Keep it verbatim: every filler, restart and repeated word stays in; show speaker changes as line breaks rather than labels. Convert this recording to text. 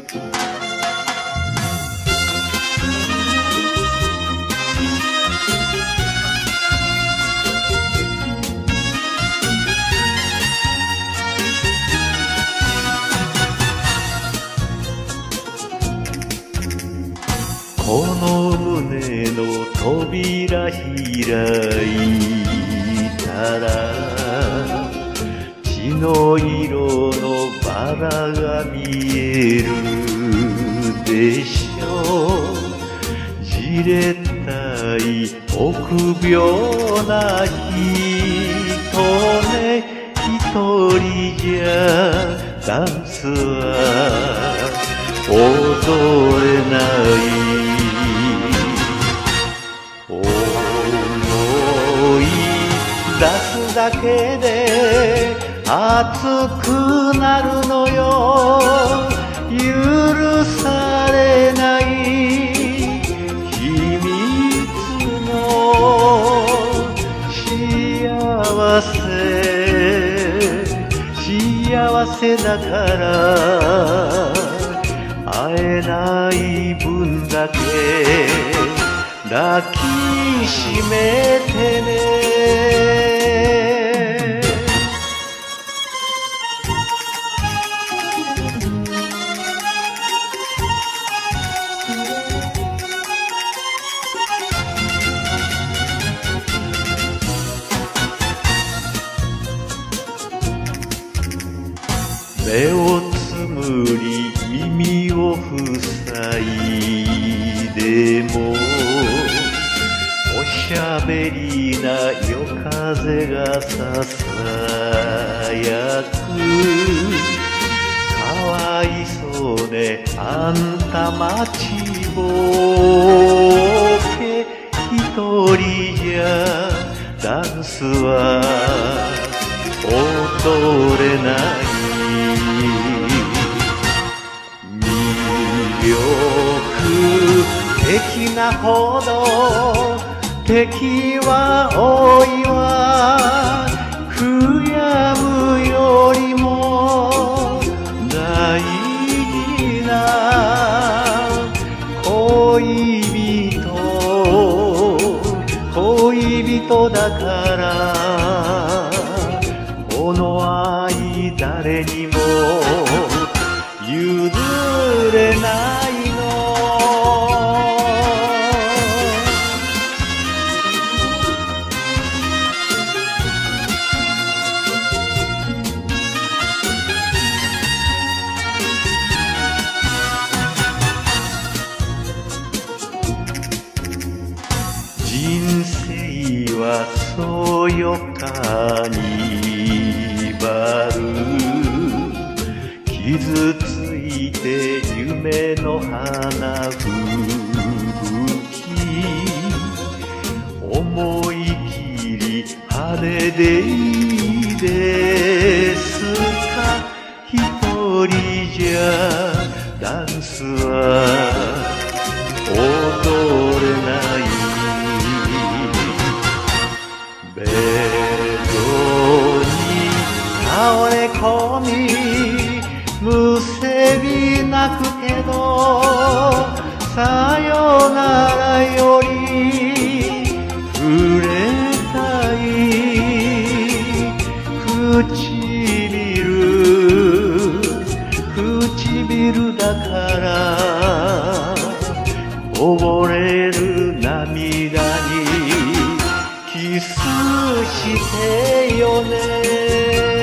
この胸の扉開いたら血の色のバラが見えるでしょう。じれったい臆病な人ね、一人じゃダンスは踊れない。思い出すだけで熱くなるのよ。許されない秘密の幸せ、幸せだから会えない分だけ抱きしめてね。目をつむり耳を塞いでもおしゃべりな夜風がささやく。かわいそうねあんた待ちぼうけ。一人じゃダンスは踊れない。魅力的なほど敵は多いわ。悔やむよりも大事な恋人、恋人だからこの愛誰にも譲れないの。人生はそよかにばる。傷ついて夢の花吹き。思い切り派手でいいですか。一人じゃダンスは踊れない。ベッドに倒れ込みむせび泣くけどさよならより触れたい。唇唇だから溺れる涙にキスしてよね。